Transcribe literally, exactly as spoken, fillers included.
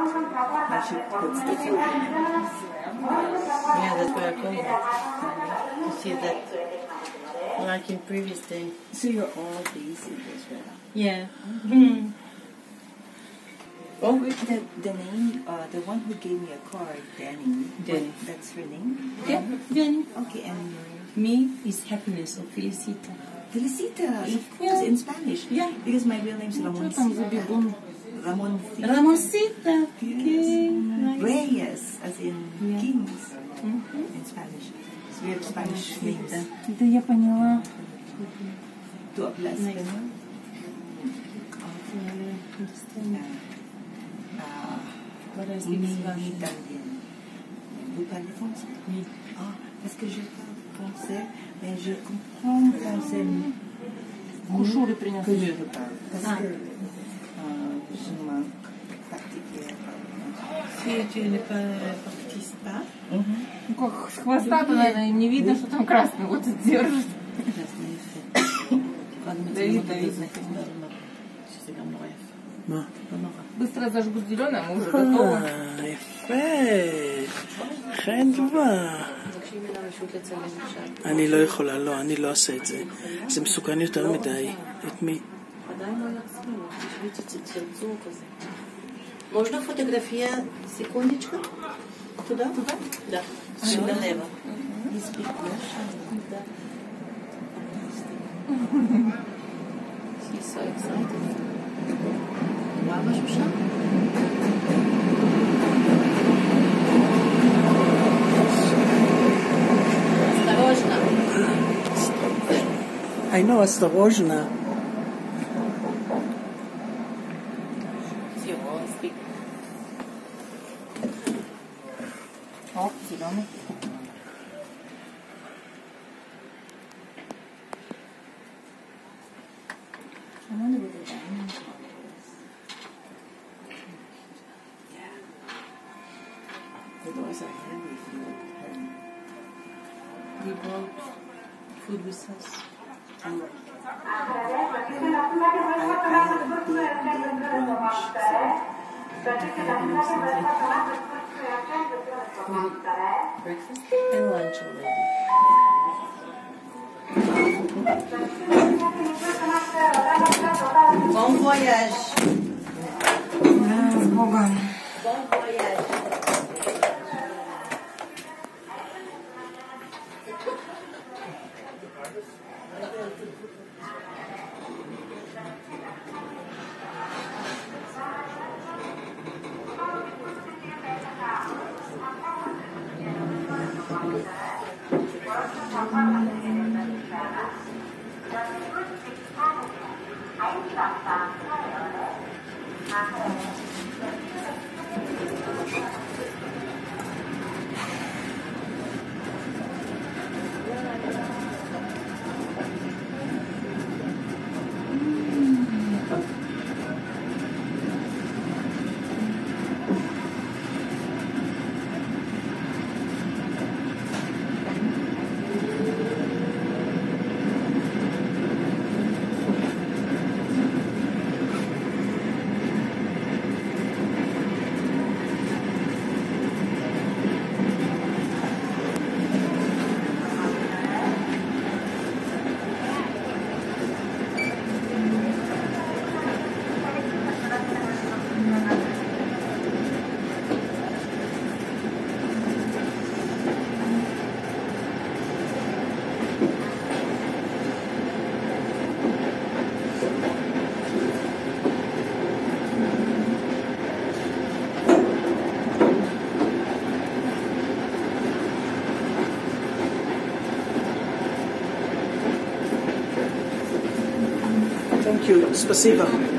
Now she puts the food in. Yeah, that's why I call it. You see that, like in previous day. So you're all based in Israel? Yeah. Mm-hmm. Oh, the, the name, uh, the one who gave me a card, Danny. Danny. What, that's her name? Yeah, Danny. Okay, and your... Me is happiness or Felicita. Felicita, of course, Yeah. in Spanish. Yeah. Because my real name is Ramoncita. Ramoncita. Ramoncita. Yes. Okay, nice. Reyes, as in Yeah. kings Mm-hmm. in Spanish. So we have Spanish names. Да я поняла. To a plus. Nice. Ganun. Ah, What else oui, is oui, Spanish? italienne. Vous parlez français? Oui. Ah, parce que je parle français, mais je comprends français Кушуры mieux принес. que je le parle. Parce Ah. que euh, je manque pratiquer. Si tu ne participes pas, Ну как, с хвоста-то, наверное, не видно, что там красный вот держит. Да видно, видно. מה? Быстро зажгут зеленое, мы уже готовы. אה, יפה. חדווה. אני לא יכולה, לא, אני לא אעשה את זה. זה מסוכן יותר מדי. את מי? עדיין לא יחזרו, תשבי תצלצו כזה. Можно фотография секундочку? Туда? Туда? Да. Налево. Да. She's so excited. Мама Шуша? Осторожно. I know, осторожно. О, зеленый. I wonder what the diamond color is. Yeah. The doors are heavy if you look at them. We brought food with us. I, I have a big, big brunch. So Breakfast and lunch already. Bon voyage. С Богом. Bon voyage. Thank you. Спасибо.